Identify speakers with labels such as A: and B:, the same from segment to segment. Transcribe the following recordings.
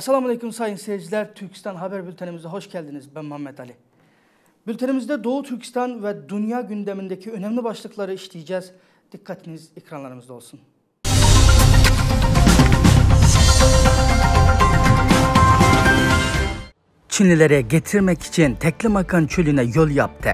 A: Esselamualeyküm sayın seyirciler. Türkistan Haber Bültenimize hoş geldiniz. Ben Muhammed Ali. Bültenimizde Doğu Türkistan ve dünya gündemindeki önemli başlıkları işleyeceğiz. Dikkatiniz ekranlarımızda olsun. Çinlilere getirmek için Teklimakan çölüne yol yaptı.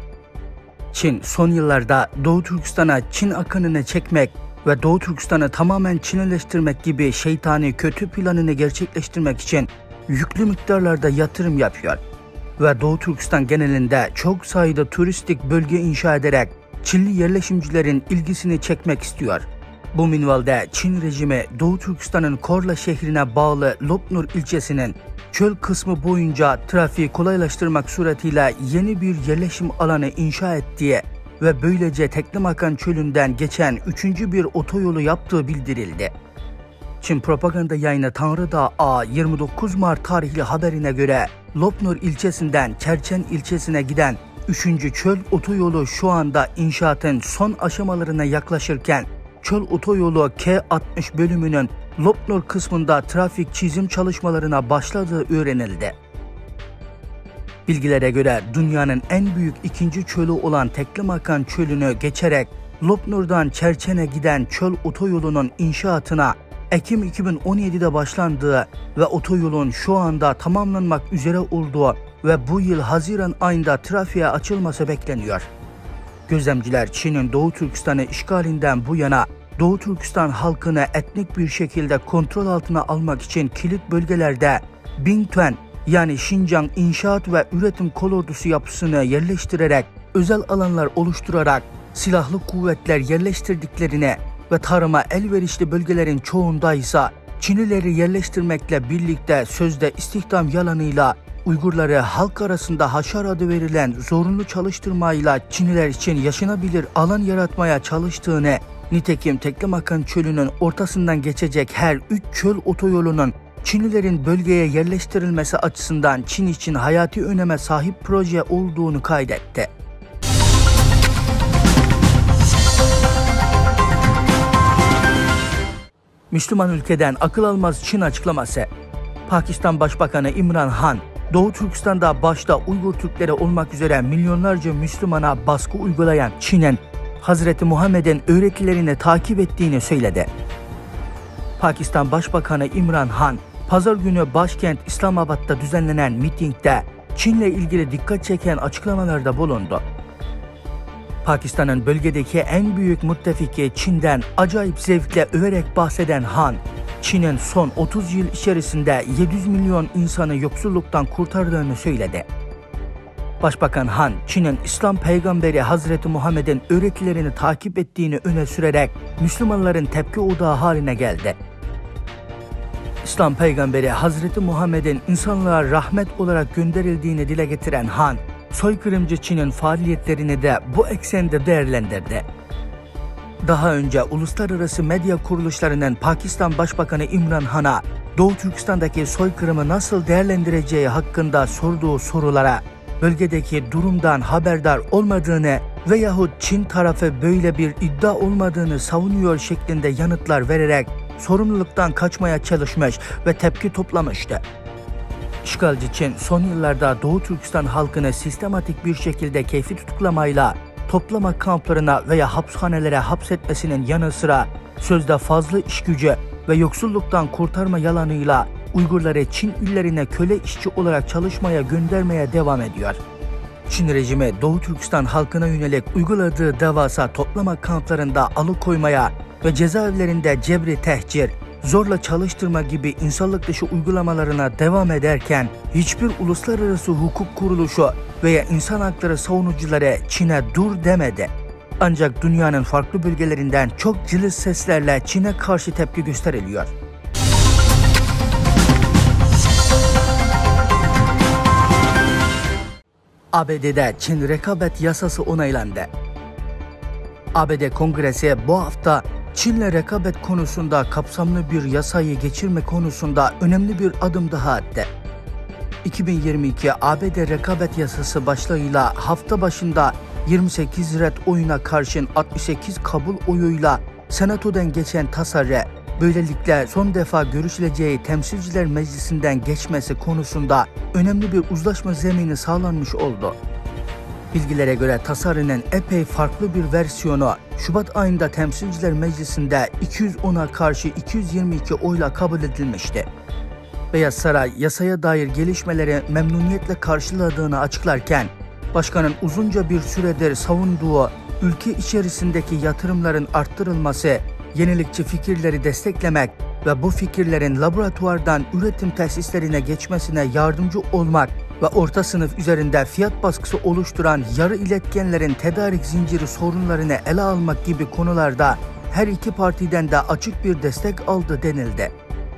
A: Çin son yıllarda Doğu Türkistan'a Çin akınını çekmek ve Doğu Türkistan'ı tamamen Çinileştirmek gibi şeytani kötü planını gerçekleştirmek için yüklü miktarlarda yatırım yapıyor. Ve Doğu Türkistan genelinde çok sayıda turistik bölge inşa ederek Çinli yerleşimcilerin ilgisini çekmek istiyor. Bu minvalde Çin rejimi Doğu Türkistan'ın Korla şehrine bağlı Lopnur ilçesinin çöl kısmı boyunca trafiği kolaylaştırmak suretiyle yeni bir yerleşim alanı inşa ettiği ve böylece Teklimakan çölünden geçen 3. bir otoyolu yaptığı bildirildi. Çin propaganda yayını Tanrıdağ A 29 Mart tarihli haberine göre Lopnur ilçesinden Çerçen ilçesine giden 3. çöl otoyolu şu anda inşaatın son aşamalarına yaklaşırken çöl otoyolu K60 bölümünün Lopnur kısmında trafik çizim çalışmalarına başladığı öğrenildi. Bilgilere göre dünyanın en büyük ikinci çölü olan Teklimakan çölünü geçerek Lopnur'dan Çerçen'e giden çöl otoyolunun inşaatına Ekim 2017'de başlandığı ve otoyolun şu anda tamamlanmak üzere olduğu ve bu yıl Haziran ayında trafiğe açılması bekleniyor. Gözlemciler Çin'in Doğu Türkistan'ı işgalinden bu yana Doğu Türkistan halkını etnik bir şekilde kontrol altına almak için kilit bölgelerde Bingtuen yani Şincan İnşaat ve Üretim Kolordusu yapısını yerleştirerek özel alanlar oluşturarak silahlı kuvvetler yerleştirdiklerini ve tarıma elverişli bölgelerin çoğunda ise Çinlileri yerleştirmekle birlikte sözde istihdam yalanıyla Uygurları halk arasında haşar adı verilen zorunlu çalıştırmayla Çinliler için yaşanabilir alan yaratmaya çalıştığını, nitekim Teklimakan çölünün ortasından geçecek her 3 çöl otoyolunun Çinlilerin bölgeye yerleştirilmesi açısından Çin için hayati öneme sahip proje olduğunu kaydetti. Müslüman ülkeden akıl almaz Çin açıklaması. Pakistan Başbakanı İmran Han, Doğu Türkistan'da başta Uygur Türkleri olmak üzere milyonlarca Müslümana baskı uygulayan Çin'in Hazreti Muhammed'in öğretilerini takip ettiğini söyledi. Pakistan Başbakanı İmran Han, Pazar günü başkent İslamabad'da düzenlenen mitingde Çin'le ilgili dikkat çeken açıklamalarda bulundu. Pakistan'ın bölgedeki en büyük müttefiki Çin'den acayip zevkle överek bahseden Han, Çin'in son 30 yıl içerisinde 700 milyon insanı yoksulluktan kurtardığını söyledi. Başbakan Han, Çin'in İslam peygamberi Hazreti Muhammed'in öğretilerini takip ettiğini öne sürerek Müslümanların tepki odağı haline geldi. İslam peygamberi Hazreti Muhammed'in insanlığa rahmet olarak gönderildiğini dile getiren Han, soykırımcı Çin'in faaliyetlerini de bu eksende değerlendirdi. Daha önce uluslararası medya kuruluşlarının Pakistan Başbakanı İmran Han'a Doğu Türkistan'daki soykırımı nasıl değerlendireceği hakkında sorduğu sorulara bölgedeki durumdan haberdar olmadığını veyahut Çin tarafı böyle bir iddia olmadığını savunuyor şeklinde yanıtlar vererek sorumluluktan kaçmaya çalışmış ve tepki toplamıştı. İşgalci Çin son yıllarda Doğu Türkistan halkını sistematik bir şekilde keyfi tutuklamayla toplama kamplarına veya hapishanelere hapsetmesinin yanı sıra sözde fazla iş gücü ve yoksulluktan kurtarma yalanıyla Uygurları Çin illerine köle işçi olarak çalışmaya göndermeye devam ediyor. Çin rejimi Doğu Türkistan halkına yönelik uyguladığı devasa toplama kamplarında alıkoymaya ve cezaevlerinde cebri tehcir, zorla çalıştırma gibi insanlık dışı uygulamalarına devam ederken hiçbir uluslararası hukuk kuruluşu veya insan hakları savunucuları Çin'e dur demedi. Ancak dünyanın farklı bölgelerinden çok cılız seslerle Çin'e karşı tepki gösteriliyor. ABD'de Çin rekabet yasası onaylandı. ABD Kongresi bu hafta Çin'le rekabet konusunda kapsamlı bir yasayı geçirme konusunda önemli bir adım daha attı. 2022 ABD rekabet yasası başlığıyla hafta başında 28 red oyuna karşın 68 kabul oyuyla Senato'dan geçen tasarı böylelikle son defa görüşüleceği Temsilciler Meclisi'nden geçmesi konusunda önemli bir uzlaşma zemini sağlanmış oldu. Bilgilere göre tasarının epey farklı bir versiyonu Şubat ayında Temsilciler Meclisi'nde 210'a karşı 222 oyla kabul edilmişti. Beyaz Saray yasaya dair gelişmeleri memnuniyetle karşıladığını açıklarken, başkanın uzunca bir süredir savunduğu ülke içerisindeki yatırımların arttırılması, yenilikçi fikirleri desteklemek ve bu fikirlerin laboratuvardan üretim tesislerine geçmesine yardımcı olmak ve orta sınıf üzerinde fiyat baskısı oluşturan yarı iletkenlerin tedarik zinciri sorunlarını ele almak gibi konularda her iki partiden de açık bir destek aldı denildi.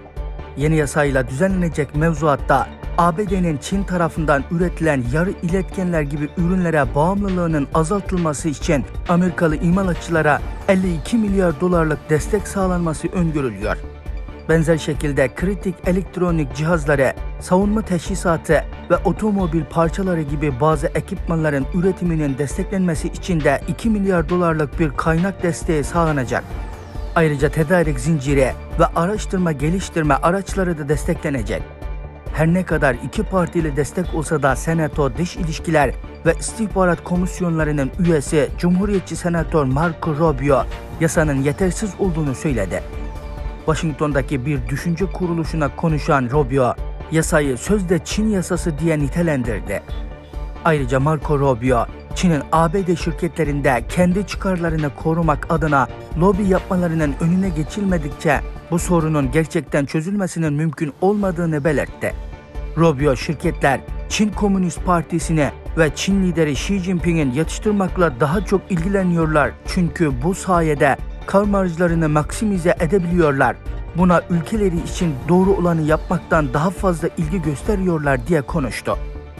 A: Yeni yasayla düzenlenecek mevzuatta ABD'nin Çin tarafından üretilen yarı iletkenler gibi ürünlere bağımlılığının azaltılması için Amerikalı imalatçılara 52 milyar dolarlık destek sağlanması öngörülüyor. Benzer şekilde kritik elektronik cihazları, savunma teçhizatı ve otomobil parçaları gibi bazı ekipmanların üretiminin desteklenmesi için de 2 milyar dolarlık bir kaynak desteği sağlanacak. Ayrıca tedarik zinciri ve araştırma geliştirme araçları da desteklenecek. Her ne kadar iki partili destek olsa da Senato Dış İlişkiler ve İstihbarat Komisyonlarının üyesi Cumhuriyetçi Senatör Marco Rubio yasanın yetersiz olduğunu söyledi. Washington'daki bir düşünce kuruluşuna konuşan Rubio, yasayı sözde Çin yasası diye nitelendirdi. Ayrıca Marco Rubio, Çin'in ABD şirketlerinde kendi çıkarlarını korumak adına lobi yapmalarının önüne geçilmedikçe bu sorunun gerçekten çözülmesinin mümkün olmadığını belirtti. Rubio, şirketler Çin Komünist Partisi'ni ve Çin lideri Xi Jinping'in yatıştırmakla daha çok ilgileniyorlar çünkü bu sayede kar marjlarını maksimize edebiliyorlar. Buna ülkeleri için doğru olanı yapmaktan daha fazla ilgi gösteriyorlar diye konuştu.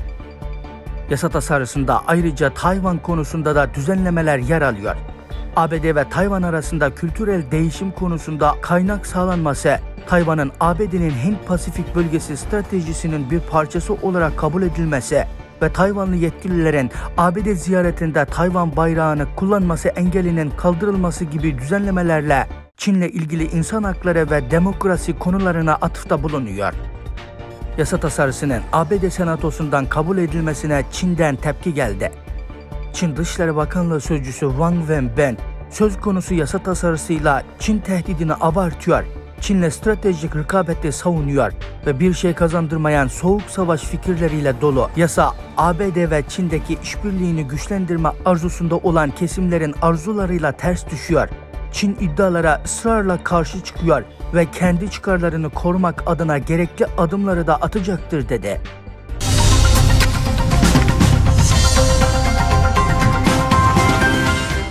A: Yasa tasarısında ayrıca Tayvan konusunda da düzenlemeler yer alıyor. ABD ve Tayvan arasında kültürel değişim konusunda kaynak sağlanması, Tayvan'ın ABD'nin Hint-Pasifik bölgesi stratejisinin bir parçası olarak kabul edilmesi ve Tayvanlı yetkililerin ABD ziyaretinde Tayvan bayrağını kullanması engelinin kaldırılması gibi düzenlemelerle Çin'le ilgili insan hakları ve demokrasi konularına atıfta bulunuyor. Yasa tasarısının ABD Senatosu'ndan kabul edilmesine Çin'den tepki geldi. Çin Dışişleri Bakanlığı Sözcüsü Wang Wenbin, söz konusu yasa tasarısıyla Çin tehdidini abartıyor, Çin'le stratejik rekabeti savunuyor ve bir şey kazandırmayan soğuk savaş fikirleriyle dolu yasa, ABD ve Çin'deki işbirliğini güçlendirme arzusunda olan kesimlerin arzularıyla ters düşüyor. Çin iddialara ısrarla karşı çıkıyor ve kendi çıkarlarını korumak adına gerekli adımları da atacaktır dedi.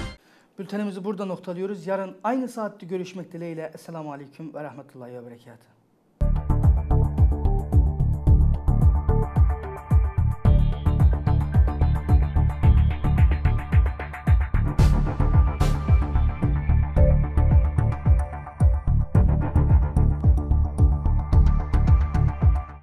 A: Bültenimizi burada noktalıyoruz. Yarın aynı saatte görüşmek dileğiyle. Esselamu Aleyküm ve Rahmetullahi ve Berekatuhu.